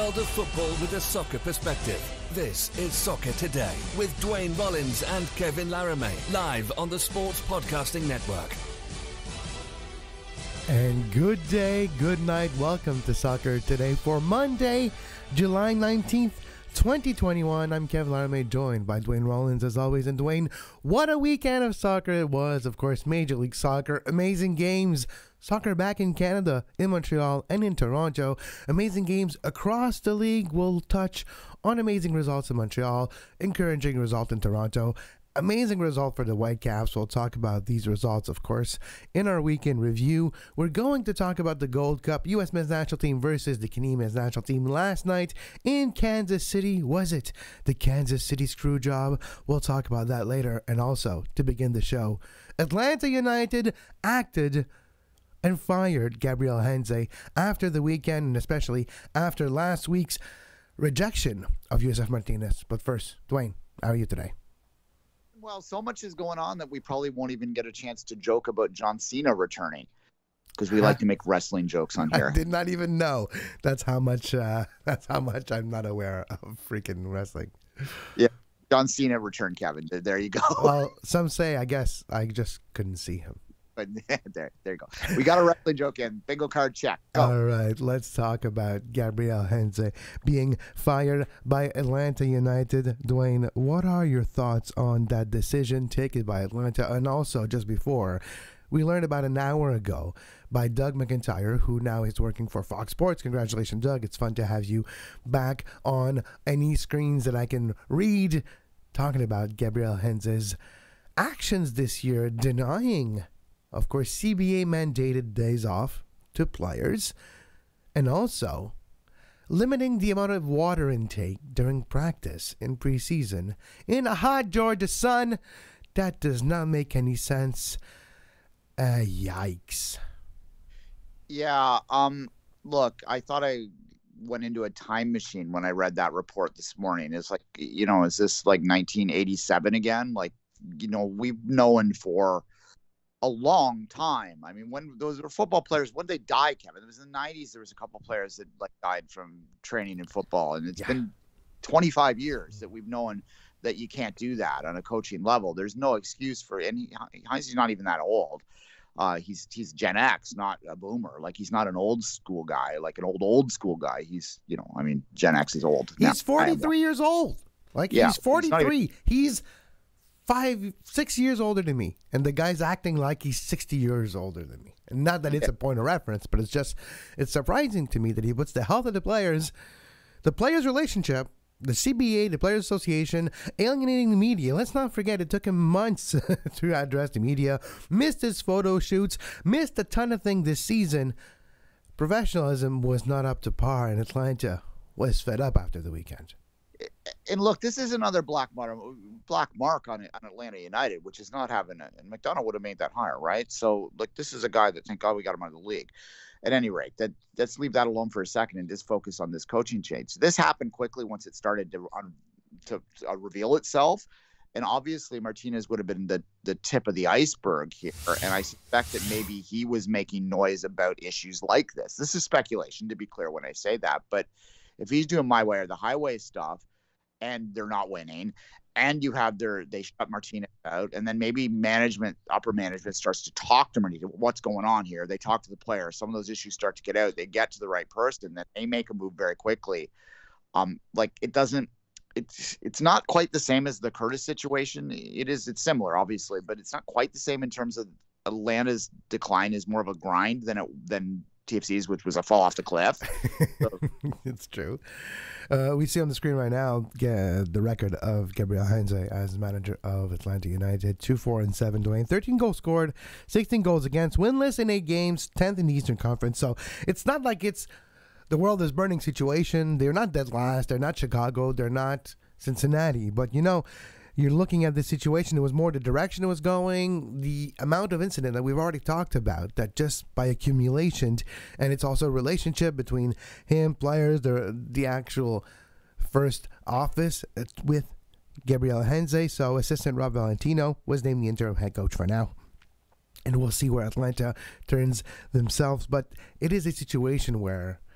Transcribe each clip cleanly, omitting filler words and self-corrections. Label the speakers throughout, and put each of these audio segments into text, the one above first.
Speaker 1: world of football with a soccer perspective. This is Soccer Today with Duane Rollins and Kevin Laramie, live on the Sports Podcasting Network.
Speaker 2: And good day, good night. Welcome to Soccer Today for Monday, July 19th, 2021. I'm Kevin Laramie, joined by Duane Rollins as always. And Duane, what a weekend of soccer it was. Of course, Major League Soccer, amazing games. Soccer back in Canada, in Montreal, and in Toronto. Amazing games across the league. We'll touch on amazing results in Montreal, encouraging result in Toronto. Amazing result for the Whitecaps. We'll talk about these results, of course, in our weekend review. We're going to talk about the Gold Cup, U.S. men's national team versus the Canadian men's national team last night in Kansas City. Was it the Kansas City screw job? We'll talk about that later. And also, to begin the show, Atlanta United acted and fired Gabriel Heinze after the weekend, and especially after last week's rejection of Yusuf Martinez. But first, Duane, how are you today?
Speaker 3: Well, so much is going on that we probably won't even get a chance to joke about John Cena returning, because we like to make wrestling jokes on here.
Speaker 2: I did not even know. That's how much I'm not aware of freaking wrestling.
Speaker 3: Yeah, John Cena returned, Kevin. There you go.
Speaker 2: Well, some say, I guess I just couldn't see him.
Speaker 3: But there you go. We got a wrestling joke in. Bingo card check. Go.
Speaker 2: All right, let's talk about Gabriel Heinze being fired by Atlanta United. Duane, what are your thoughts on that decision taken by Atlanta? And also, just before, we learned about an hour ago by Doug McIntyre, who now is working for Fox Sports. Congratulations, Doug. It's fun to have you back on any screens that I can read, talking about Gabriel Heinze's actions this year, denying, of course, CBA-mandated days off to players, and also limiting the amount of water intake during practice in preseason in a hot Georgia sun. That does not make any sense. Yikes.
Speaker 3: Yeah, look, I thought I went into a time machine when I read that report this morning. It's like, is this like 1987 again? Like, we've known for a long time. I mean, when those were football players, when they died, Kevin, it was in the 90s. There was a couple players that died from training in football, and it's been 25 years that we've known that you can't do that on a coaching level. There's no excuse for, and Heinze's not even that old. He's Gen X, not a boomer. Like, he's not an old school guy, like an old school guy. He's, Gen X is old.
Speaker 2: He's 43 years old. Like, yeah, he's 43. He's 5-6 years older than me, and the guy's acting like he's 60 years older than me. And not that it's a point of reference, but it's surprising to me that he puts the health of the players relationship, the CBA, the Players Association, alienating the media. Let's not forget, it took him months to address the media, missed his photo shoots, missed a ton of things this season. Professionalism was not up to par, and Atlanta was fed up after the weekend.
Speaker 3: And look, this is another black mark on Atlanta United, which is not having it. And McDonough would have made that hire, right? So, like, this is a guy that, thank God we got him out of the league. At any rate, let's leave that alone for a second and just focus on this coaching change. This happened quickly once it started to reveal itself. And obviously, Martinez would have been the tip of the iceberg here. And I suspect that maybe he was making noise about issues like this. This is speculation, to be clear when I say that. But if he's doing my way or the highway stuff, and they're not winning, and you have they shut Martinez out, and then maybe upper management starts to talk to Martinez. What's going on here? They talk to the player. Some of those issues start to get out. They get to the right person, then they make a move very quickly. It's not quite the same as the Curtis situation. It's similar, obviously, but it's not quite the same in terms of Atlanta's decline is more of a grind than TFC's, which was a fall off the cliff. So.
Speaker 2: It's true. We see on the screen right now the record of Gabriel Heinze as manager of Atlanta United. 2-4-7, Duane. 13 goals scored, 16 goals against, winless in 8 games, 10th in the Eastern Conference. So it's not like it's the world is burning situation. They're not dead last. They're not Chicago. They're not Cincinnati. But, you're looking at the situation. It was more the direction it was going, the amount of incident that we've already talked about, that just by accumulation, and it's also a relationship between him, players, the actual first office with Gabriel Heinze. So assistant Rob Valentino was named the interim head coach for now. And we'll see where Atlanta turns themselves. But it is a situation where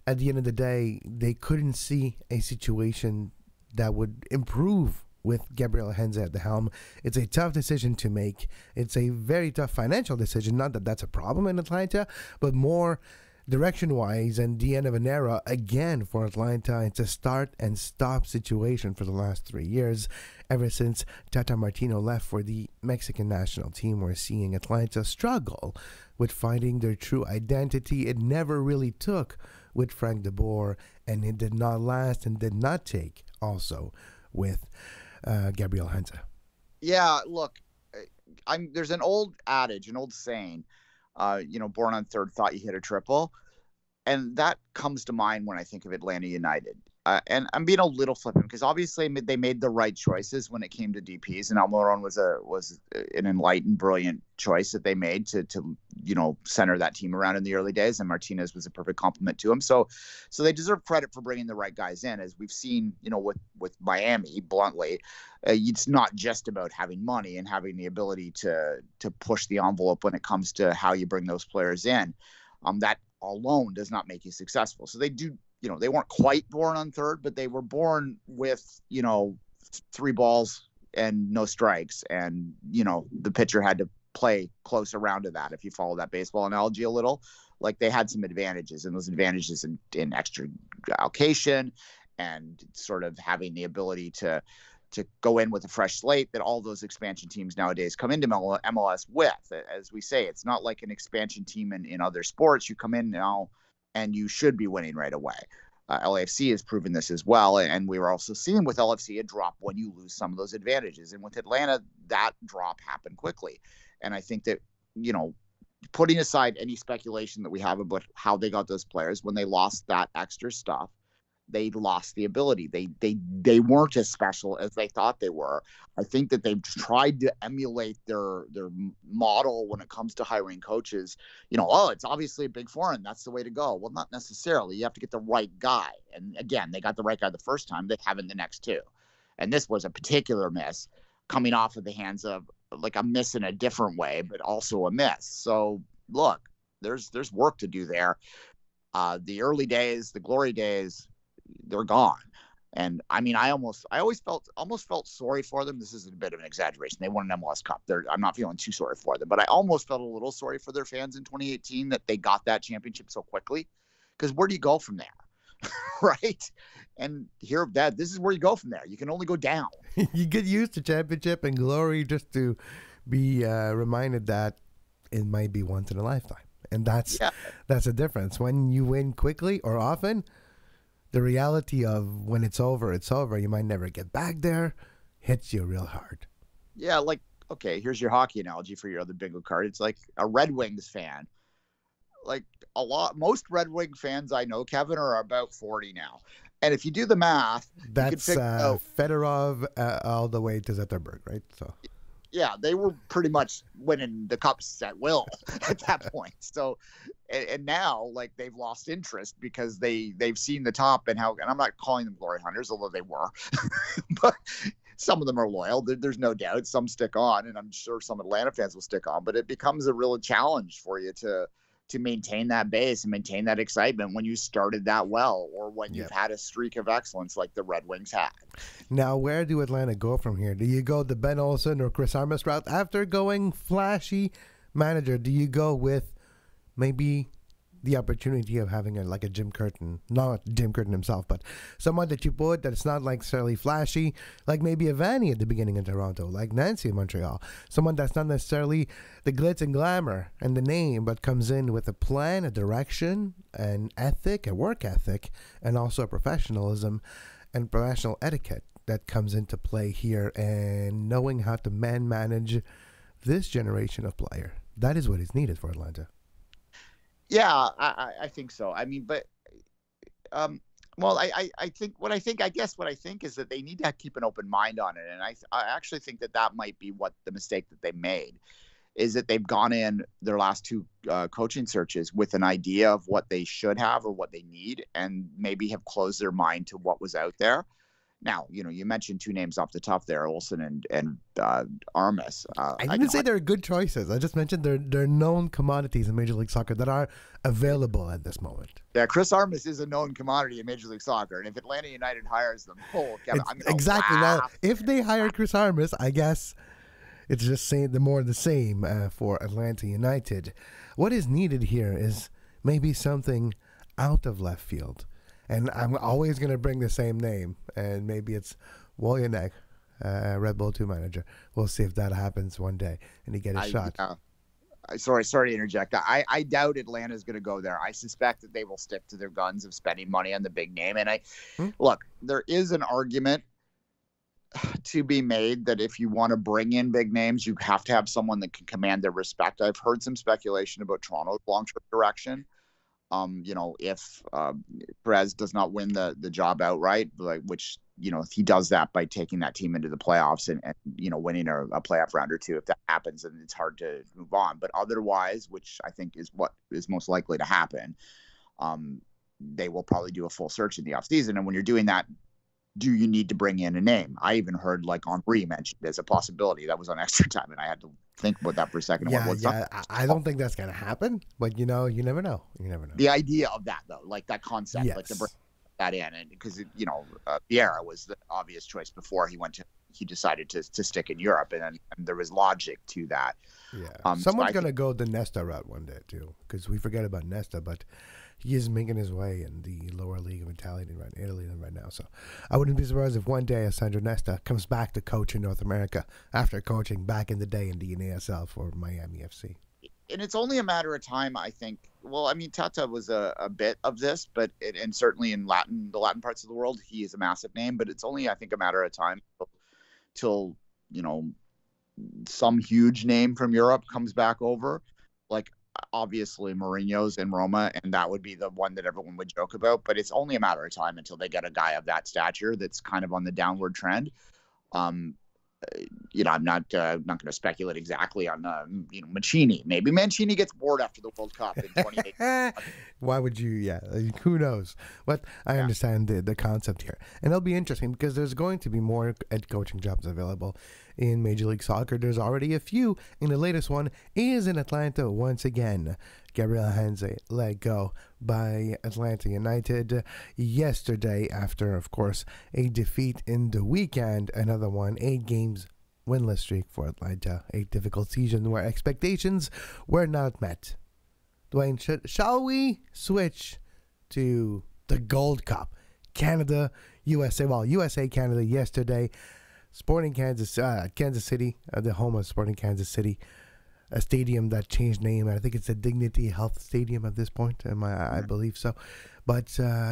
Speaker 2: at the end of the day, they couldn't see a situation that would improve with Gabriel Heinze at the helm. It's a tough decision to make. It's a very tough financial decision. Not that that's a problem in Atlanta, but more direction-wise and the end of an era again for Atlanta. It's a start and stop situation for the last 3 years. Ever since Tata Martino left for the Mexican national team, we're seeing Atlanta struggle with finding their true identity. It never really took with Frank de Boer, and it did not last and did not take also with Gabriel Heinze.
Speaker 3: Yeah, look, there's an old adage, an old saying, born on third, thought you hit a triple. And that comes to mind when I think of Atlanta United. And I'm being a little flippant because obviously they made the right choices when it came to DPs, and Almiron was an enlightened, brilliant choice that they made to center that team around in the early days, and Martinez was a perfect complement to him. So they deserve credit for bringing the right guys in, as we've seen, with Miami. Bluntly, it's not just about having money and having the ability to push the envelope when it comes to how you bring those players in. That alone does not make you successful. So they do. They weren't quite born on third, but they were born with, 3 balls and no strikes. And, the pitcher had to play close around to that. If you follow that baseball analogy a little, like they had some advantages, and those advantages in extra allocation and sort of having the ability to go in with a fresh slate that all those expansion teams nowadays come into MLS with. As we say, it's not like an expansion team in other sports. You come in now and you should be winning right away. LAFC has proven this as well. And we were also seeing with LFC a drop when you lose some of those advantages. And with Atlanta, that drop happened quickly. And I think that, putting aside any speculation that we have about how they got those players, when they lost that extra stuff, they lost the ability. They weren't as special as they thought they were. I think that they've tried to emulate their model when it comes to hiring coaches. It's obviously a big foreign. That's the way to go. Well, not necessarily. You have to get the right guy. And again, they got the right guy the first time. They haven't the next two. And this was a particular miss coming off of the hands of like a miss in a different way, but also a miss. So look, there's work to do there. The early days, the glory days, they're gone. And I mean, I always felt sorry for them. This is a bit of an exaggeration. They won an MLS Cup. I'm not feeling too sorry for them, but I almost felt a little sorry for their fans in 2018 that they got that championship so quickly. Because where do you go from there? Right? And this is where you go from there. You can only go down.
Speaker 2: You get used to championship and glory just to be reminded that it might be once in a lifetime. And that's a difference. When you win quickly or often, the reality of when it's over, you might never get back there, hits you real hard.
Speaker 3: Yeah, like, okay, here's your hockey analogy for your other bingo card. It's like a Red Wings fan. Like most Red Wing fans I know, Kevin, are about 40 now. And if you do the math,
Speaker 2: that's Fedorov all the way to Zetterberg, right? So
Speaker 3: yeah, they were pretty much winning the cups at will at that point. So, and now like they've lost interest because they've seen the top and I'm not calling them glory hunters, although they were, but some of them are loyal. There's no doubt. Some stick on, and I'm sure some Atlanta fans will stick on. But it becomes a real challenge for you to maintain that base and maintain that excitement when you started that well, or when you've had a streak of excellence like the Red Wings had.
Speaker 2: Now, where do Atlanta go from here? Do you go the Ben Olsen or Chris Armas route after going flashy manager? Do you go with maybe the opportunity of having a Jim Curtin, not Jim Curtin himself, but someone that you put that's not necessarily flashy, like maybe a Vanny at the beginning in Toronto, like Nancy in Montreal, someone that's not necessarily the glitz and glamour and the name, but comes in with a plan, a direction, an ethic, a work ethic, and also a professionalism and professional etiquette that comes into play here, and knowing how to manage this generation of player. That is what is needed for Atlanta.
Speaker 3: Yeah, I think so. I mean, but, I think what I think is that they need to keep an open mind on it. And I actually think that might be what the mistake that they made is that they've gone in their last two coaching searches with an idea of what they should have or what they need, and maybe have closed their mind to what was out there. Now, you mentioned two names off the top there, Olsen and Armas.
Speaker 2: I didn't say they're good choices. I just mentioned they're known commodities in Major League Soccer that are available at this moment.
Speaker 3: Yeah, Chris Armas is a known commodity in Major League Soccer, and if Atlanta United hires them, Kevin, I'm gonna
Speaker 2: exactly.
Speaker 3: laugh.
Speaker 2: Well, if they hire Chris Armas, I guess it's just saying the more the same for Atlanta United. What is needed here is maybe something out of left field. And I'm always going to bring the same name, and maybe it's Woljanek, Red Bull 2 manager. We'll see if that happens one day, and he get a shot.
Speaker 3: Sorry to interject. I doubt Atlanta's going to go there. I suspect that they will stick to their guns of spending money on the big name. And look, there is an argument to be made that if you want to bring in big names, you have to have someone that can command their respect. I've heard some speculation about Toronto's long-term direction. If Perez does not win the job outright, which, if he does that by taking that team into the playoffs and winning a playoff round or two, if that happens, then it's hard to move on. But otherwise, which I think is what is most likely to happen, they will probably do a full search in the offseason. And when you're doing that, do you need to bring in a name? I even heard Henri mentioned as a possibility. That was on Extra Time, and I had to think about that for a second.
Speaker 2: I don't think that's going to happen, but you never know. You never know.
Speaker 3: The idea of that, though, that concept,
Speaker 2: yes.
Speaker 3: To bring that in, and because Vieira was the obvious choice before he decided to stick in Europe, and there was logic to that.
Speaker 2: Yeah, someone's going to go the Nesta route one day too, because we forget about Nesta, but he is making his way in the lower league of Italy right now. So I wouldn't be surprised if one day Sandro Nesta comes back to coach in North America after coaching back in the day in the NASL for Miami FC.
Speaker 3: And it's only a matter of time, I think. Well, I mean, Tata was a bit of this, and certainly in the Latin parts of the world, he is a massive name. But it's only, I think, a matter of time till some huge name from Europe comes back over. Obviously Mourinho's in Roma, and that would be the one that everyone would joke about, but it's only a matter of time until they get a guy of that stature that's kind of on the downward trend. I'm not going to speculate exactly on Mancini. Maybe Mancini gets bored after the World Cup in 2018.
Speaker 2: Why would you? Yeah, who knows? But I understand the concept here, and it'll be interesting because there's going to be more head coaching jobs available in Major League Soccer. There's already a few, and the latest one is in Atlanta once again. Gabriel Heinze let go by Atlanta United yesterday after, of course, a defeat in the weekend. Another one, 8 games winless streak for Atlanta. A difficult season where expectations were not met. Duane, shall we switch to the Gold Cup? Canada, USA. Well, USA, Canada yesterday. Sporting Kansas City, the home of Sporting Kansas City, a stadium that changed name. I think it's the Dignity Health Stadium at this point. I believe so. But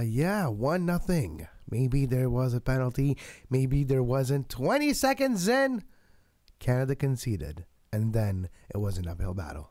Speaker 2: 1-0. Maybe there was a penalty. Maybe there wasn't. 20 seconds in, Canada conceded, and then it was an uphill battle.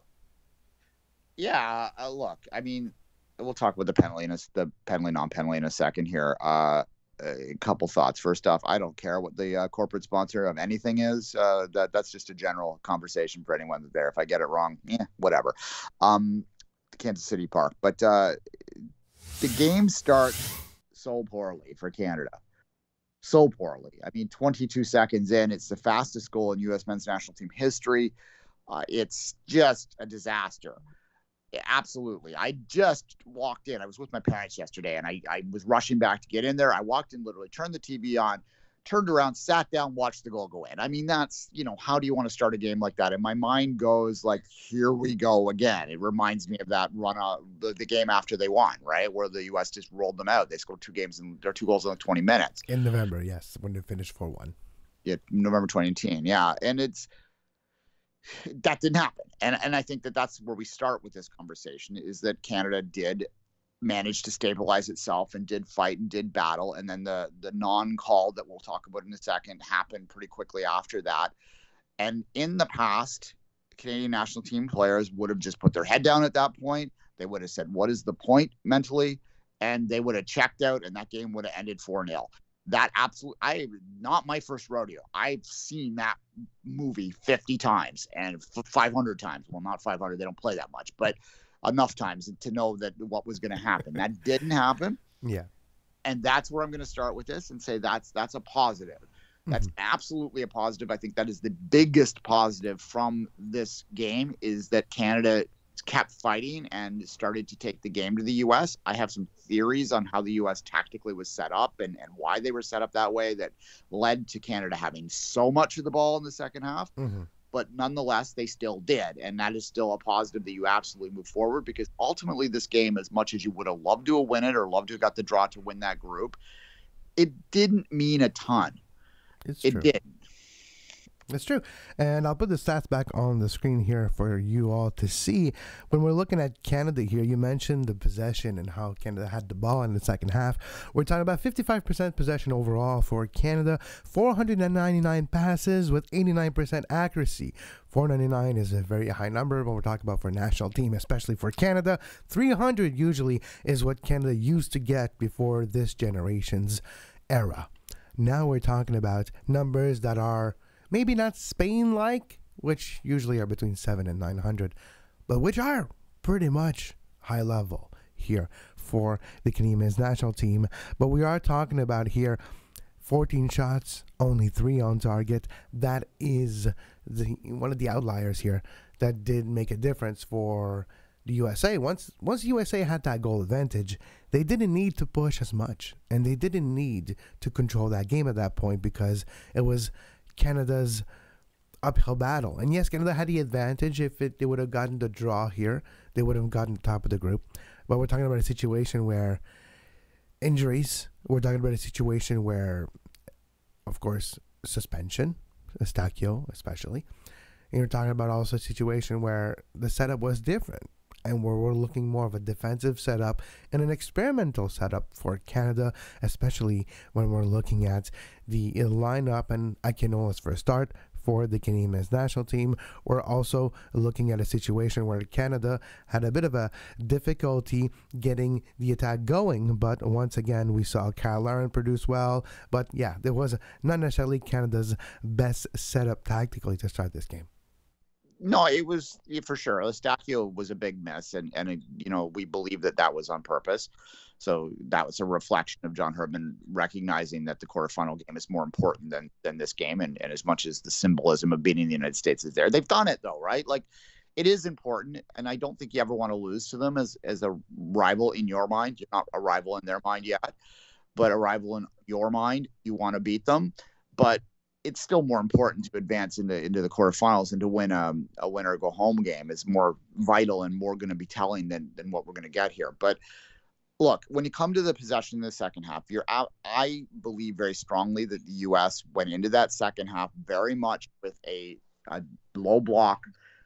Speaker 3: Yeah, look, I mean, we'll talk about the penalty, non-penalty in a second here. A couple thoughts. First off, I don't care what the corporate sponsor of anything is. That's just a general conversation for anyone that's there. If I get it wrong, whatever. Kansas City Park. But the game starts so poorly for Canada. So poorly. I mean, 22 seconds in, it's the fastest goal in U.S. men's national team history. It's just a disaster. Absolutely. I just walked in. I was with my parents yesterday, and I was rushing back to get in there. I walked in, literally turned the TV on, turned around, sat down, watched the goal go in. I mean, that's, how do you want to start a game like that? And my mind goes here we go again. It reminds me of that run the game after they won, right? Where the U.S. just rolled them out. They scored 2 goals in 20 minutes.
Speaker 2: In November, yes, when they finished 4-1.
Speaker 3: Yeah, November 2018, yeah. And that didn't happen. And I think that's where we start with this conversation, is that Canada did manage to stabilize itself and did fight and did battle. And then the non-call that we'll talk about in a second happened pretty quickly after that. And in the past, Canadian national team players would have just put their head down at that point. They would have said, what is the point mentally? And they would have checked out, and that game would have ended 4-0. That not my first rodeo. I've seen that movie 50 times and 500 times. Well, not 500. They don't play that much, but enough times to know that what was going to happen. That didn't happen.
Speaker 2: Yeah.
Speaker 3: And that's where I'm going to start with this and say that's a positive. That's absolutely a positive. I think that is the biggest positive from this game, is that Canada kept fighting and started to take the game to the U.S. I have some theories on how the U.S. tactically was set up and why they were set up that way that led to Canada having so much of the ball in the second half. But nonetheless, they still did. And that is still a positive that you absolutely move forward, because ultimately this game, as much as you would have loved to have win it or loved to have got the draw to win that group, it didn't mean a ton. It did.
Speaker 2: It's true. And I'll put the stats back on the screen here for you all to see. When we're looking at Canada here, you mentioned the possession and how Canada had the ball in the second half. We're talking about 55% possession overall for Canada, 499 passes with 89% accuracy. 499 is a very high number, but we're talking about for a national team, especially for Canada. 300 usually is what Canada used to get before this generation's era. Now we're talking about numbers that are maybe not Spain-like, which usually are between 700 and 900, but which are pretty much high level here for the Canadian men's national team. But we are talking about here 14 shots, only 3 on target. That is one of the outliers here that did make a difference for the USA. Once USA had that goal advantage, they didn't need to push as much, and they didn't need to control that game at that point, because it was Canada's uphill battle. And yes, Canada had the advantage. If they would have gotten the draw here, they would have gotten the top of the group. But we're talking about a situation where injuries, we're talking about a situation where, of course, suspension, Eustachio especially. And you're talking about also a situation where the setup was different, and where we're looking more of a defensive setup and an experimental setup for Canada, especially when we're looking at the lineup and Akinolas for a start for the Canadian men's national team. We're also looking at a situation where Canada had a bit of a difficulty getting the attack going, but once again, we saw Kyle Larin produce well. But yeah, there was not necessarily Canada's best setup tactically to start this game.
Speaker 3: No, it was for sure. Eustachio was a big miss, and we believe that was on purpose. So that was a reflection of John Herdman recognizing that the quarterfinal game is more important than this game, and as much as the symbolism of beating the United States is there, they've done it though, right? Like, it is important, and I don't think you ever want to lose to them as a rival in your mind. You're not a rival in their mind yet, but a rival in your mind. You want to beat them, but it's still more important to advance into the quarterfinals, and to win a win or go home game is more vital and more going to be telling than what we're going to get here. But look, when you come to the possession in the second half, I believe very strongly that the U.S. went into that second half very much with a low block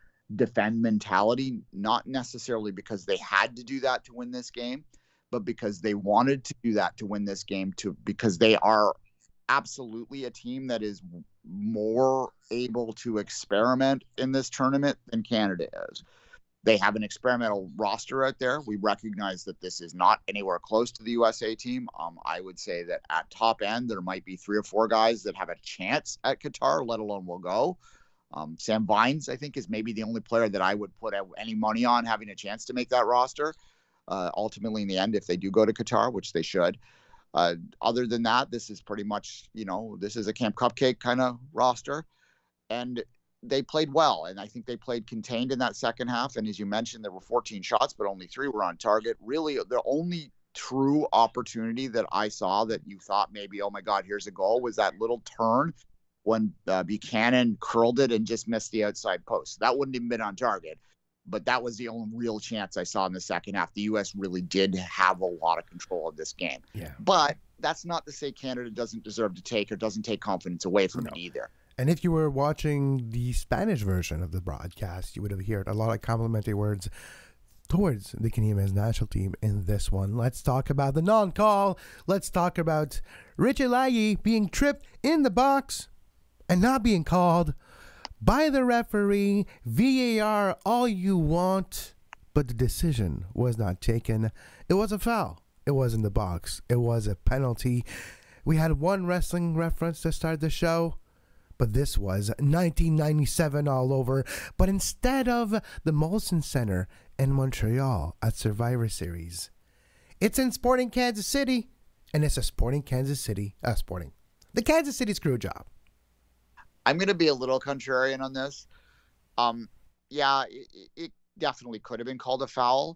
Speaker 3: defend mentality, not necessarily because they had to do that to win this game, but because they wanted to do that to win this game, because they are absolutely a team that is more able to experiment in this tournament than Canada is. They have an experimental roster out there. We recognize that this is not anywhere close to the USA team. I would say that at top end, there might be 3 or 4 guys that have a chance at Qatar, let alone will go. Sam Vines, I think, is maybe the only player that I would put any money on having a chance to make that roster. Ultimately, in the end, if they do go to Qatar, which they should. Other than that, this is pretty much, this is a Camp Cupcake kind of roster, and they played well. And I think they played contained in that second half. And as you mentioned, there were 14 shots, but only 3 were on target. Really, the only true opportunity that I saw that you thought maybe, oh my God, here's a goal, was that little turn when Buchanan curled it and just missed the outside post. That wouldn't have been on target. But that was the only real chance I saw in the second half. The U.S. really did have a lot of control of this game. Yeah. But that's not to say Canada doesn't deserve to take or doesn't take confidence away from it either.
Speaker 2: And if you were watching the Spanish version of the broadcast, you would have heard a lot of complimentary words towards the Canadian men's national team in this one. Let's talk about the non-call. Let's talk about Richie Layi being tripped in the box and not being called by the referee. VAR all you want, but the decision was not taken. It was a foul. It was in the box. It was a penalty. We had one wrestling reference to start the show, but this was 1997 all over. But instead of the Molson Center in Montreal at Survivor Series, it's in Sporting Kansas City, and it's a Sporting Kansas City, the Kansas City screw job.
Speaker 3: I'm going to be a little contrarian on this. Yeah, it definitely could have been called a foul.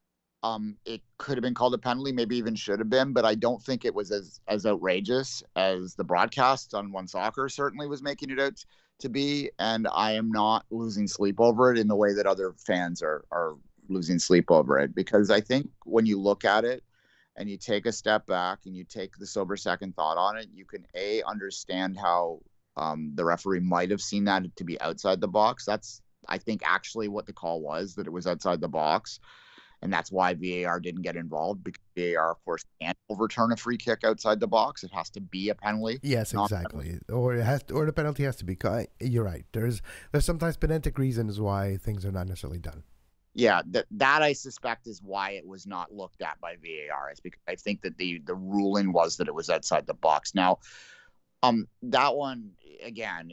Speaker 3: It could have been called a penalty, maybe even should have been, but I don't think it was as outrageous as the broadcast on One Soccer certainly was making it out to be. And I am not losing sleep over it in the way that other fans are losing sleep over it, because I think when you look at it and you take a step back and you take the sober second thought on it, you can understand how the referee might have seen that to be outside the box. That's, I think, actually what the call was, that it was outside the box. And that's why VAR didn't get involved, because VAR, of course, can't overturn a free kick outside the box. It has to be a penalty.
Speaker 2: Yes, exactly. Or the penalty has to be. You're right. There's sometimes pedantic reasons why things are not necessarily done.
Speaker 3: Yeah, that I suspect is why it was not looked at by VAR. Is because I think that the ruling was that it was outside the box. Now, that one again,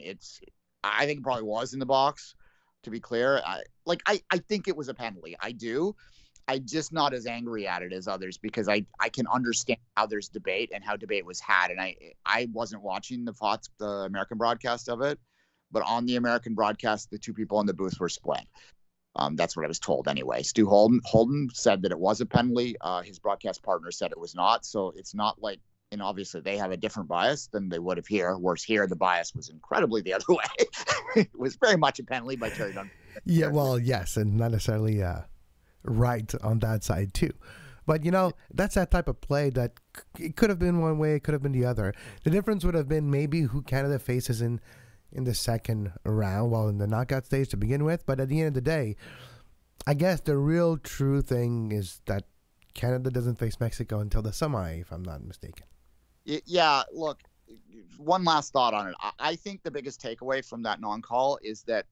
Speaker 3: I think it probably was in the box. To be clear, I think it was a penalty. I do. I'm just not as angry at it as others, because I can understand how there's debate and how debate was had. And I wasn't watching the American broadcast of it, but on the American broadcast, the two people in the booth were split. That's what I was told anyway. Stu Holden said that it was a penalty. His broadcast partner said it was not. So it's not like, and obviously they have a different bias than they would have here. Whereas here, the bias was incredibly the other way. It was very much a penalty by Terry Dunn.
Speaker 2: Yeah, well, yes, and not necessarily right on that side too. But, that's that type of play that it could have been one way, it could have been the other. The difference would have been maybe who Canada faces in the second round, in the knockout stage to begin with. But at the end of the day, I guess the real true thing is that Canada doesn't face Mexico until the semi, if I'm not mistaken.
Speaker 3: Yeah, look, one last thought on it. I think the biggest takeaway from that non-call is that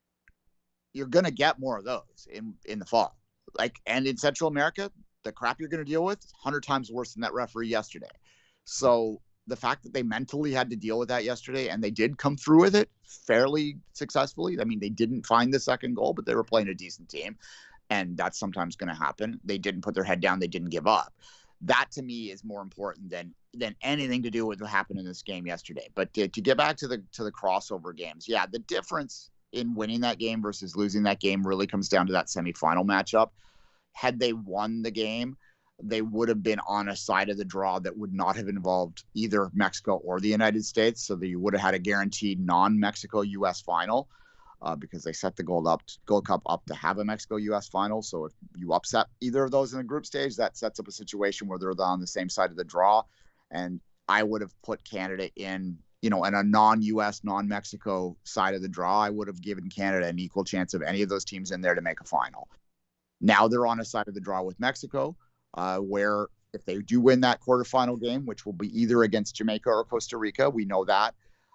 Speaker 3: you're going to get more of those in the fall. And in Central America, the crap you're going to deal with is 100 times worse than that referee yesterday. So the fact that they mentally had to deal with that yesterday, and they did come through with it fairly successfully. I mean, they didn't find the second goal, but they were playing a decent team, and that's sometimes going to happen. They didn't put their head down. They didn't give up. That to me is more important than anything to do with what happened in this game yesterday. But to get back to the crossover games, yeah, the difference in winning that game versus losing that game really comes down to that semifinal matchup. Had they won the game, they would have been on a side of the draw that would not have involved either Mexico or the United States. So that you would have had a guaranteed non-Mexico U.S. final, because they set the Gold Cup up to have a Mexico U.S. final. So if you upset either of those in the group stage, that sets up a situation where they're on the same side of the draw. And I would have put Canada in a non-U.S., non-Mexico side of the draw. I would have given Canada an equal chance of any of those teams in there to make a final. Now they're on a side of the draw with Mexico, where if they do win that quarterfinal game, which will be either against Jamaica or Costa Rica, we know that,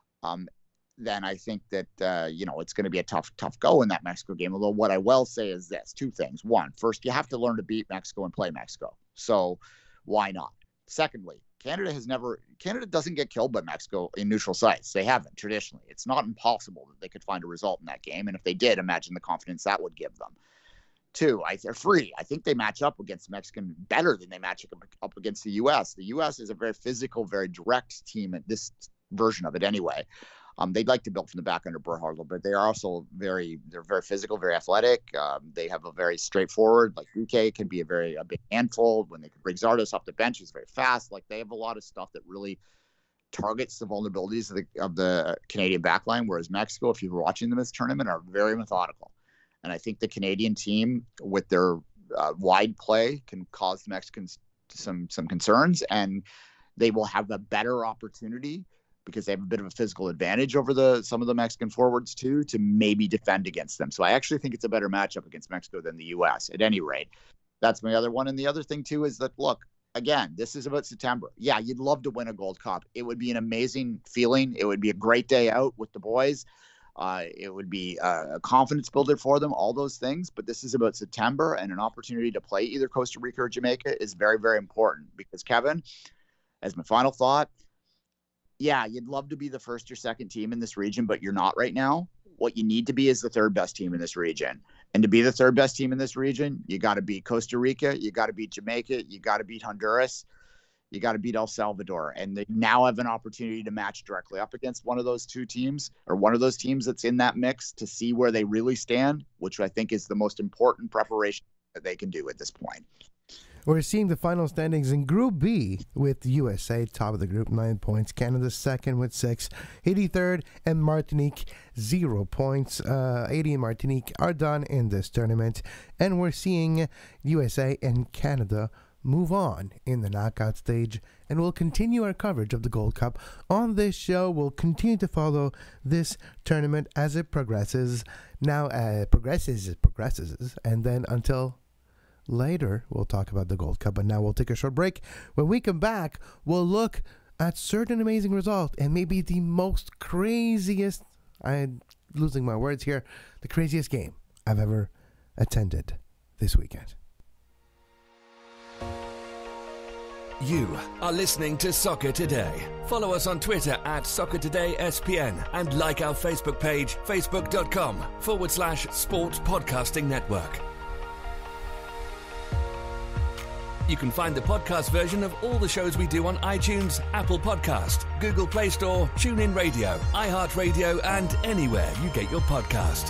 Speaker 3: then I think that, it's going to be a tough go in that Mexico game. Although what I will say is this, two things. One, first, you have to learn to beat Mexico and play Mexico. So why not? Secondly, Canada doesn't get killed by Mexico in neutral sites. They haven't traditionally. It's not impossible that they could find a result in that game. And if they did, imagine the confidence that would give them. Two, they're free. I think they match up against Mexican better than they match up against the U.S. The U.S. is a very physical, very direct team at this version of it anyway. They'd like to build from the back under Berhardt, but they are also very physical, very athletic. They have a very straightforward, like UK can be a big handful. When they can bring Zardos off the bench, he's very fast. Like they have a lot of stuff that really targets the vulnerabilities of the Canadian backline. Whereas Mexico, if you were watching them this tournament, are very methodical. And I think the Canadian team, with their wide play, can cause the Mexicans some concerns, and they will have a better opportunity because they have a bit of a physical advantage over some of the Mexican forwards too, to maybe defend against them. So I actually think it's a better matchup against Mexico than the U.S. At any rate, that's my other one. And the other thing too is that, look, again, this is about September. Yeah, you'd love to win a Gold Cup. It would be an amazing feeling. It would be a great day out with the boys. It would be a confidence builder for them, all those things. But this is about September, and an opportunity to play either Costa Rica or Jamaica is very, very important. Because, Kevin, as my final thought, yeah, you'd love to be the first or second team in this region, but you're not right now. What you need to be is the third best team in this region. And to be the third best team in this region, you got to beat Costa Rica, you got to beat Jamaica, you got to beat Honduras. You got to beat El Salvador, and they now have an opportunity to match directly up against one of those two teams, or one of those teams that's in that mix, to see where they really stand, which I think is the most important preparation that they can do at this point.
Speaker 2: We're seeing the final standings in Group B with USA top of the group, 9 points. Canada second with 6. Haiti third, and Martinique 0 points. Haiti and Martinique are done in this tournament. And we're seeing USA and Canada move on in the knockout stage. And we'll continue our coverage of the Gold Cup on this show. We'll continue to follow this tournament as it progresses. Now, progresses. And then until later, we'll talk about the Gold Cup, but now we'll take a short break. When we come back, we'll look at certain amazing results and maybe the most craziest, I'm losing my words here, the craziest game I've ever attended this weekend.
Speaker 1: You are listening to Soccer Today. Follow us on Twitter at Soccer Today SPN and like our Facebook page, facebook.com/Sports Podcasting Network. You can find the podcast version of all the shows we do on iTunes, Apple Podcast, Google Play Store, TuneIn Radio, iHeartRadio, and anywhere you get your podcast.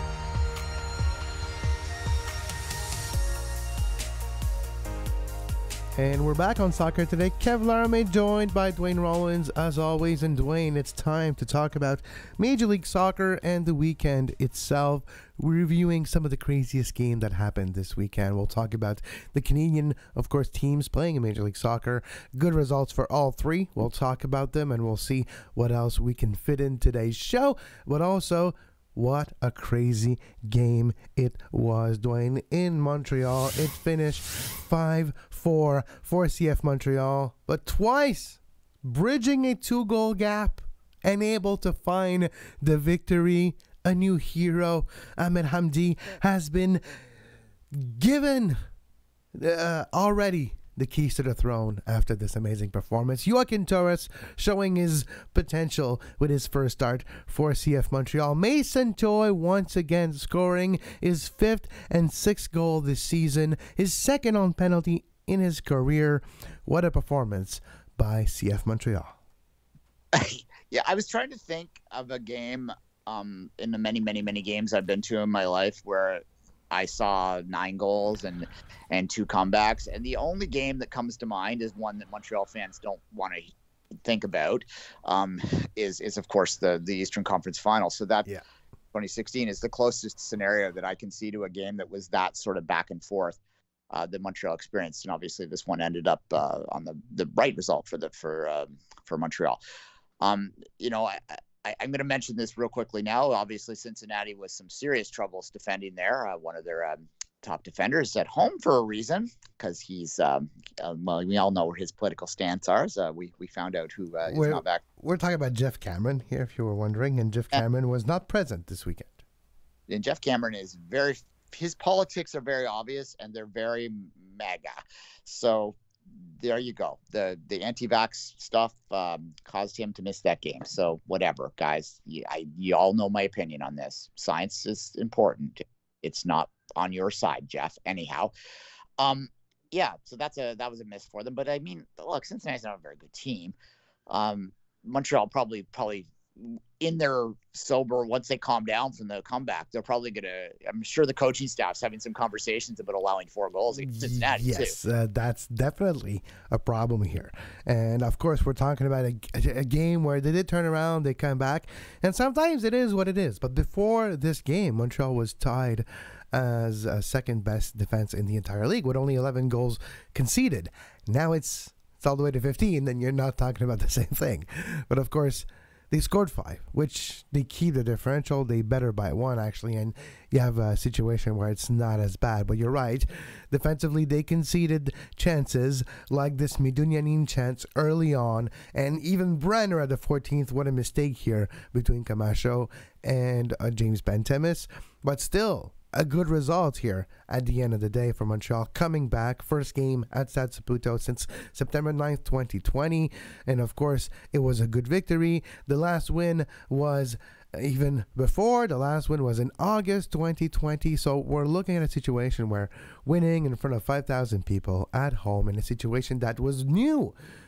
Speaker 2: And we're back on Soccer Today. Kev Laramé joined by Duane Rollins as always. And Duane, it's time to talk about Major League Soccer and the weekend itself. We're reviewing some of the craziest game that happened this weekend. We'll talk about the Canadian, of course, teams playing in Major League Soccer. Good results for all three. We'll talk about them and we'll see what else we can fit in today's show. But also, what a crazy game it was, Duane. In Montreal, it finished 5-4 for CF Montreal, but twice bridging a 2-goal gap and able to find the victory. A new hero, Ahmed Hamdi, has been given already the keys to the throne after this amazing performance. Joaquin Torres showing his potential with his first start for CF Montreal. Mason Toy once again scoring his 5th and 6th goal this season, his 2nd on penalty in his career. What a performance by CF Montreal.
Speaker 3: Yeah, I was trying to think of a game in the many games I've been to in my life where I saw 9 goals and 2 comebacks. And the only game that comes to mind is one that Montreal fans don't want to think about, is of course the Eastern Conference Final. So that 2016 is the closest scenario that I can see to a game that was that sort of back and forth that Montreal experienced. And obviously this one ended up on the right result for Montreal. I'm going to mention this real quickly now. Obviously, Cincinnati was some serious troubles defending there. One of their top defenders at home for a reason, because he's, well, we all know where his political stance are. So we found out who is not back.
Speaker 2: We're talking about Jeff Cameron here, if you were wondering, and Jeff Cameron was not present this weekend.
Speaker 3: And Jeff Cameron is his politics are very obvious, and they're very MAGA. So there you go. The anti-vax stuff caused him to miss that game. So whatever, guys. You all know my opinion on this. Science is important. It's not on your side, Jeff. Anyhow, yeah. So that was a miss for them. But I mean, look, Cincinnati's not a very good team. Montreal probably in their sober, once they calm down from the comeback, they're probably I'm sure the coaching staff's having some conversations about allowing 4 goals against Cincinnati.
Speaker 2: Yes, that's definitely a problem here. And of course, we're talking about a game where they did turn around, they come back, and sometimes it is what it is. But before this game, Montreal was tied as second best defense in the entire league with only 11 goals conceded. Now it's all the way to 15, then you're not talking about the same thing. But of course, they scored 5, which they keep the differential. They better by 1, actually, and you have a situation where it's not as bad. But you're right. Defensively, they conceded chances like this Midunyanin chance early on, and even Brenner at the 14th. What a mistake here between Camacho and James Bentemis. But still, a good result here at the end of the day for Montreal, coming back. First game at Stade Saputo since September 9th, 2020. And of course, it was a good victory. The last win was even before. The last win was in August 2020. So we're looking at a situation where winning in front of 5,000 people at home in a situation that was new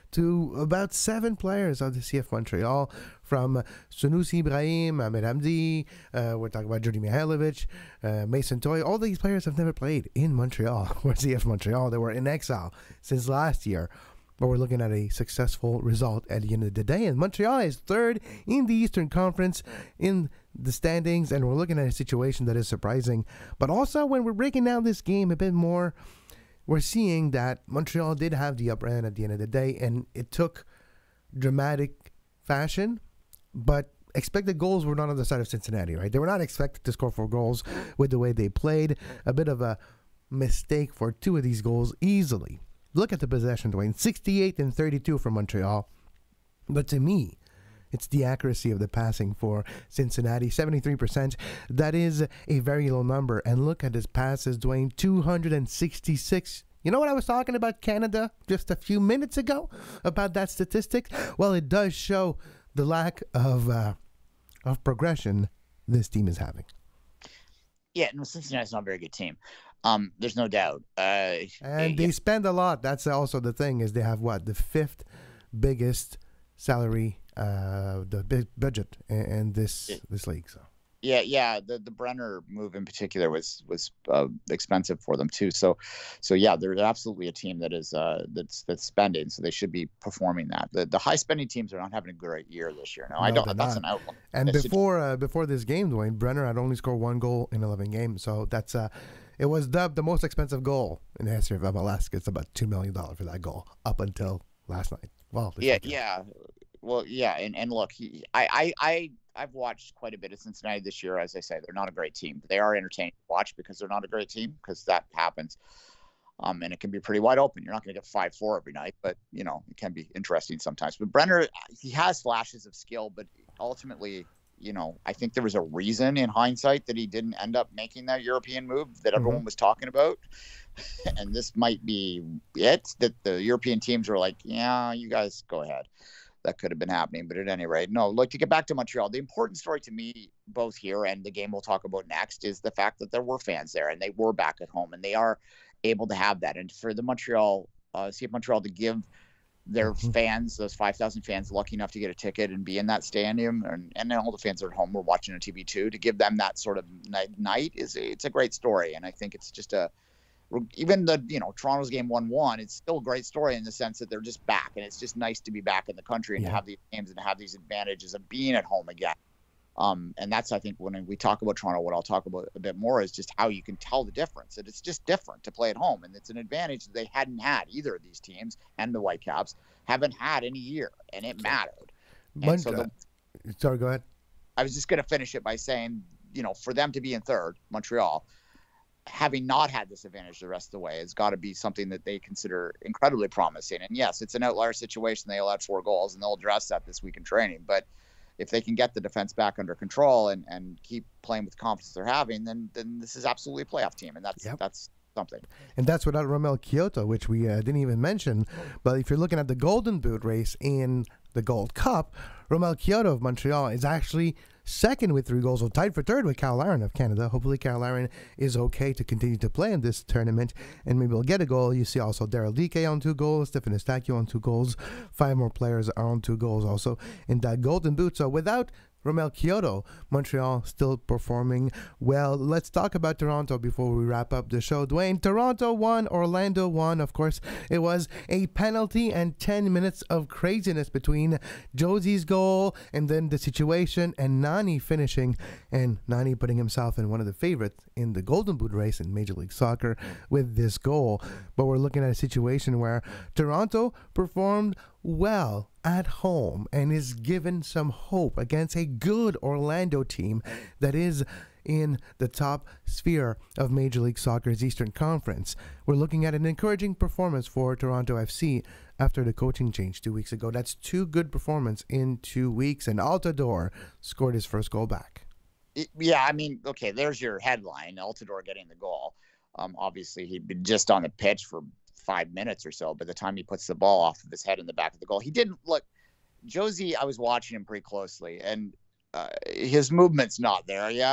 Speaker 2: to about 7 players of the CF Montreal, from Sunusi Ibrahim, Ahmed Hamdi, we're talking about Jordi Mihailovic, Mason Toy. All these players have never played in Montreal or CF Montreal. They were in exile since last year. But we're looking at a successful result at the end of the day. And Montreal is third in the Eastern Conference in the standings. And we're looking at a situation that is surprising. But also, when we're breaking down this game a bit more, we're seeing that Montreal did have the upper hand at the end of the day. And it took dramatic fashion. But expected goals were not on the side of Cincinnati, right? They were not expected to score 4 goals with the way they played. A bit of a mistake for 2 of these goals easily. Look at the possession, Duane. 68 and 32 for Montreal. But to me, it's the accuracy of the passing for Cincinnati. 73%. That is a very low number. And look at his passes, Duane. 266. You know what I was talking about Canada just a few minutes ago? About that statistic? Well, it does show the lack of progression this team is having.
Speaker 3: Yeah, no, Cincinnati's not a very good team. There's no doubt.
Speaker 2: And they spend a lot. That's also the thing, is they have what? The 5th biggest salary, the big budget in this league. So.
Speaker 3: Yeah. The Brenner move in particular was expensive for them too. So yeah, they're absolutely a team that is that's spending. So they should be performing that. The high spending teams are not having a great year this year. No, I don't. That's an outlook.
Speaker 2: And before this game, Duane, Brenner had only scored 1 goal in 11 games. So that's it was dubbed the most expensive goal in the history of MLS. It's about $2 million for that goal up until last night. Well,
Speaker 3: yeah. Well, yeah, and look, I've watched quite a bit of Cincinnati this year. As I say, they're not a great team. They are entertaining to watch because they're not a great team, because that happens. And it can be pretty wide open. You're not going to get 5-4 every night, but it can be interesting sometimes. But Brenner, he has flashes of skill, but ultimately, I think there was a reason in hindsight that he didn't end up making that European move that everyone was talking about. And this might be it, that the European teams were like, yeah, you guys go ahead. That could have been happening. But at any rate, no, look, to get back to Montreal, the important story to me, both here and the game we'll talk about next, is the fact that there were fans there and they were back at home and they are able to have that. And for the CF Montreal to give their fans, those 5,000 fans lucky enough to get a ticket and be in that stadium, and all the fans are at home were watching on TV too, to give them that sort of night it's a great story. And I think it's just even the Toronto's game 1-1, it's still a great story in the sense that they're just back, and it's just nice to be back in the country and to have these games and to have these advantages of being at home again. And that's, I think, when we talk about Toronto, what I'll talk about a bit more is just how you can tell the difference. That it's just different to play at home, and it's an advantage that they hadn't had. Either of these teams and the Whitecaps haven't had in a year, and it mattered.
Speaker 2: Sorry, go ahead.
Speaker 3: I was just going to finish it by saying, for them to be in third, Montreal, having not had this advantage the rest of the way, has got to be something that they consider incredibly promising. And yes, it's an outlier situation. They allowed 4 goals, and they'll address that this week in training. But if they can get the defense back under control and keep playing with the confidence they're having, then this is absolutely a playoff team, and that's something.
Speaker 2: And that's without Romel Kyoto, which we didn't even mention. But if you're looking at the Golden Boot race in the Gold Cup, Romel Kyoto of Montreal is actually second with 3 goals, so tied for third with Kyle Larin of Canada. Hopefully Kyle Larin is okay to continue to play in this tournament, and maybe he'll get a goal. You see also Daryl Dike on 2 goals, Stephen Eustachio on 2 goals. 5 more players are on 2 goals also in that Golden Boot. So without Romel Kyoto, Montreal still performing well. Let's talk about Toronto before we wrap up the show. Duane, Toronto won, Orlando won. Of course, it was a penalty and 10 minutes of craziness between Josie's goal and then the situation and Nani finishing, and Nani putting himself in one of the favorites in the Golden Boot race in Major League Soccer with this goal. But we're looking at a situation where Toronto performed well at home and is given some hope against a good Orlando team that is in the top sphere of Major League Soccer's Eastern Conference. We're looking at an encouraging performance for Toronto FC after the coaching change 2 weeks ago. That's 2 good performances in 2 weeks, and Altidore scored his first goal back.
Speaker 3: Yeah, I mean, okay, there's your headline, Altidore getting the goal. Obviously, he'd been just on the pitch for 5 minutes or so by the time he puts the ball off of his head in the back of the goal. He didn't look. Josie, I was watching him pretty closely, and his movement's not there yet.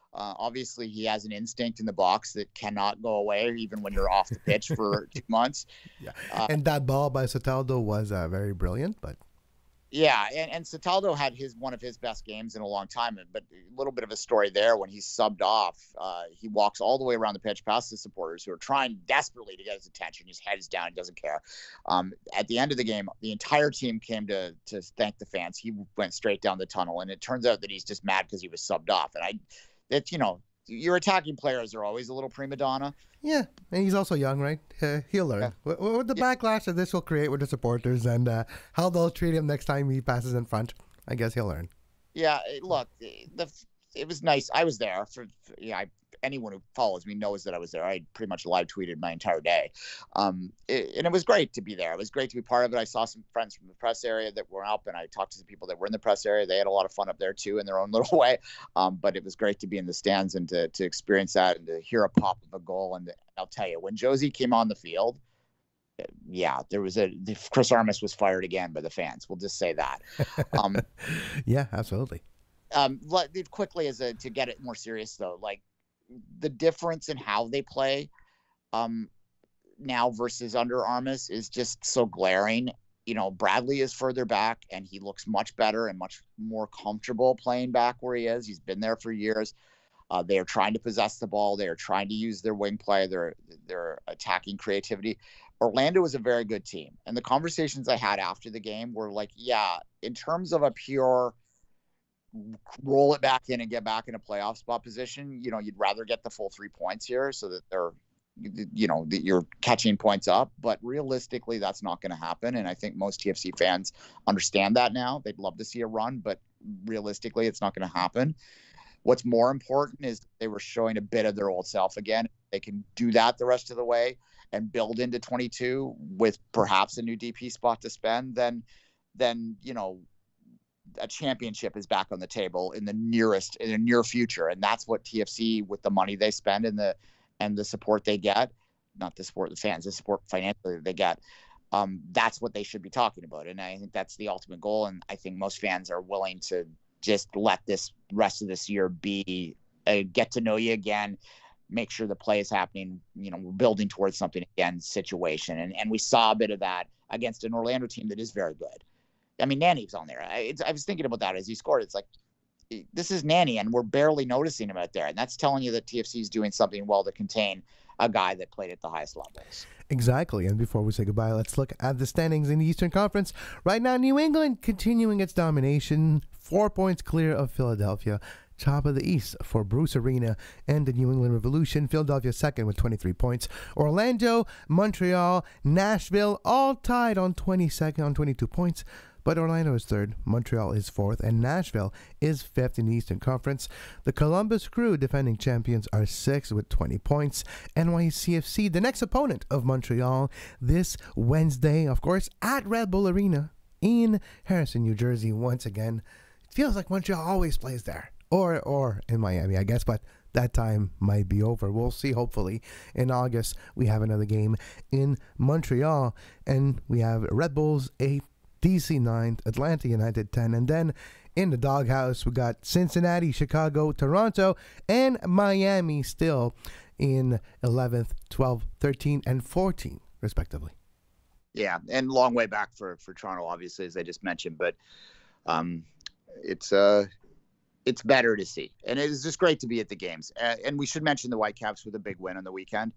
Speaker 3: Obviously, he has an instinct in the box that cannot go away, even when you're off the pitch for 2 months.
Speaker 2: Yeah, and that ball by Soteldo was very brilliant, but
Speaker 3: yeah, and Soteldo had one of his best games in a long time. But a little bit of a story there when he's subbed off. He walks all the way around the pitch past the supporters who are trying desperately to get his attention. His head is down. He doesn't care. At the end of the game, the entire team came to thank the fans. He went straight down the tunnel, and it turns out that he's just mad because he was subbed off. And your attacking players are always a little prima donna.
Speaker 2: yeah, and he's also young, right? He'll learn.
Speaker 3: Yeah.
Speaker 2: What the backlash that this will create with the supporters and how they'll treat him next time he passes in front, I guess he'll learn.
Speaker 3: Yeah, look, it was nice. I was there anyone who follows me knows that I was there. I pretty much live tweeted my entire day. And it was great to be there. It was great to be part of it. I saw some friends from the press area that were up, and I talked to some people that were in the press area. They had a lot of fun up there too in their own little way. But it was great to be in the stands and to experience that and to hear a pop of a goal. And I'll tell you, when Josie came on the field, yeah, Chris Armas was fired again by the fans. We'll just say that.
Speaker 2: Yeah, absolutely.
Speaker 3: Quickly, to get it more serious though, like, the difference in how they play now versus under Armas is just so glaring. Bradley is further back, and he looks much better and much more comfortable playing back where he is. He's been there for years. They are trying to possess the ball. They are trying to use their wing play, their attacking creativity. Orlando is a very good team. And the conversations I had after the game were like, yeah, in terms of a pure roll it back in and get back in a playoff spot position, you'd rather get the full 3 points here so that that you're catching points up. But realistically, that's not going to happen. And I think most TFC fans understand that now. They'd love to see a run, but realistically, it's not going to happen. What's more important is they were showing a bit of their old self again. They can do that the rest of the way and build into 22 with perhaps a new DP spot to spend, then a championship is back on the table in the near future. And that's what TFC, with the money they spend and the support they get, not the support of the fans, the support financially they get, that's what they should be talking about. And I think that's the ultimate goal. And I think most fans are willing to just let this rest of this year be a get to know you again, make sure the play is happening, we're building towards something again situation. And we saw a bit of that against an Orlando team that is very good. I mean, Nanny's on there. I was thinking about that as he scored. It's like, this is Nanny, and we're barely noticing him out there. And that's telling you that TFC is doing something well to contain a guy that played at the highest levels.
Speaker 2: Exactly. And before we say goodbye, let's look at the standings in the Eastern Conference. Right now, New England continuing its domination, 4 points clear of Philadelphia. Top of the East for Bruce Arena and the New England Revolution. Philadelphia second with 23 points. Orlando, Montreal, Nashville all tied on 22nd on 22 points. But Orlando is third, Montreal is fourth, and Nashville is fifth in the Eastern Conference. The Columbus Crew, defending champions, are sixth with 20 points. NYCFC, the next opponent of Montreal, this Wednesday, of course, at Red Bull Arena in Harrison, New Jersey. Once again, it feels like Montreal always plays there, or in Miami, I guess, but that time might be over. We'll see. Hopefully in August we have another game in Montreal, and we have Red Bulls 8, DC 9th, Atlanta United 10, and then in the doghouse we got Cincinnati, Chicago, Toronto, and Miami still in 11th, 12th, 13, and 14 respectively.
Speaker 3: Yeah, and long way back for Toronto, obviously, as I just mentioned, but it's better to see, and it is just great to be at the games. And we should mention the Whitecaps with a big win on the weekend.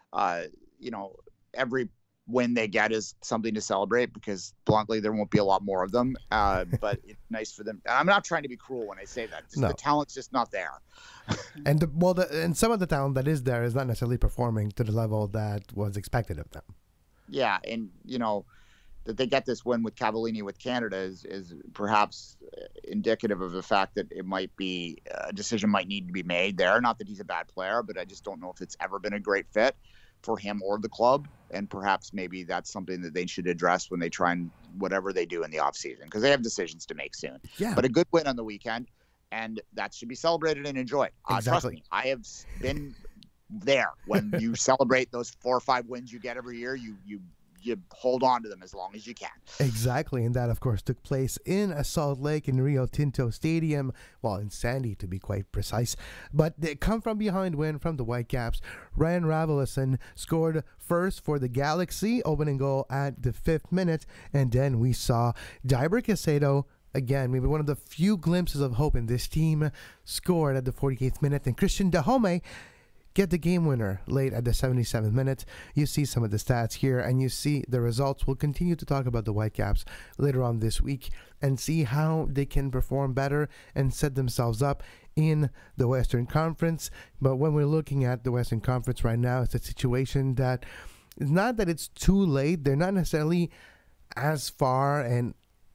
Speaker 3: Every win they get is something to celebrate, because bluntly there won't be a lot more of them, but it's nice for them. I'm not trying to be cruel when I say that. No. The talent's just not there.
Speaker 2: And and some of the talent that is there is not necessarily performing to the level that was expected of them.
Speaker 3: Yeah, and that they get this win with Cavallini with Canada is perhaps indicative of the fact that it might be a decision might need to be made there. Not that he's a bad player, but I just don't know if it's ever been a great fit for him or the club. And perhaps maybe that's something that they should address when they try and whatever they do in the offseason, because they have decisions to make soon.
Speaker 2: Yeah.
Speaker 3: But a good win on the weekend, and that should be celebrated and enjoyed.
Speaker 2: Exactly.
Speaker 3: Trust me, I have been there when you celebrate those 4 or 5 wins you get every year. You you hold on to them as long as you can.
Speaker 2: Exactly, and that, of course, took place in Salt Lake in Rio Tinto Stadium, well, in Sandy to be quite precise. But they come from behind win from the Whitecaps. Ryan Raveloson scored first for the Galaxy, opening goal at the 5th minute, and then we saw Diber Caicedo, again, maybe one of the few glimpses of hope in this team, scored at the 48th minute, and Christian Dahome get the game winner late at the 77th minute. You see some of the stats here, and you see the results. We'll continue to talk about the Whitecaps later on this week and see how they can perform better and set themselves up in the Western Conference. But when we're looking at the Western Conference right now, it's a situation that it's not that it's too late. They're not necessarily as far and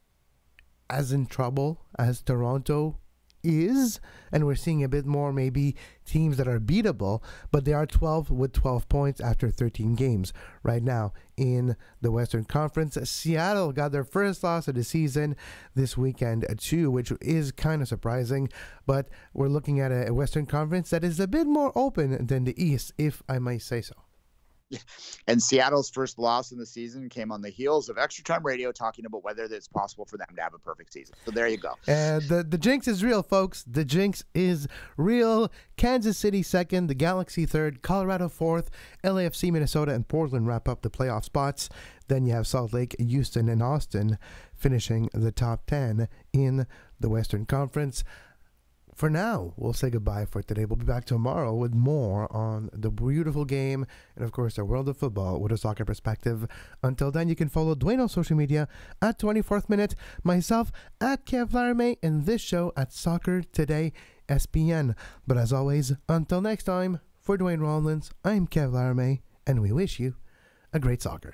Speaker 2: as in trouble as Toronto is, and we're seeing a bit more maybe teams that are beatable, but they are 12 with 12 points after 13 games right now in the Western Conference. Seattle got their first loss of the season this weekend too, which is kind of surprising, but we're looking at a Western Conference that is a bit more open than the East, if I might say so.
Speaker 3: Yeah. And Seattle's first loss in the season came on the heels of Extra Time Radio talking about whether it's possible for them to have a perfect season. So there you go.
Speaker 2: The jinx is real, folks. The jinx is real. Kansas City 2nd, the Galaxy 3rd, Colorado 4th, LAFC, Minnesota, and Portland wrap up the playoff spots. Then you have Salt Lake, Houston, and Austin finishing the top 10 in the Western Conference. For now, we'll say goodbye for today. We'll be back tomorrow with more on the beautiful game and, of course, the world of football with a soccer perspective. Until then, you can follow Duane on social media at 24th Minute, myself at Kev Laramie, and this show at Soccer Today SPN. But as always, until next time, for Duane Rollins, I'm Kev Laramie, and we wish you a great soccer.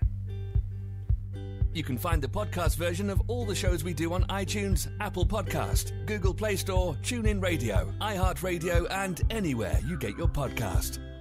Speaker 1: You can find the podcast version of all the shows we do on iTunes, Apple Podcast, Google Play Store, TuneIn Radio, iHeartRadio, and anywhere you get your podcast.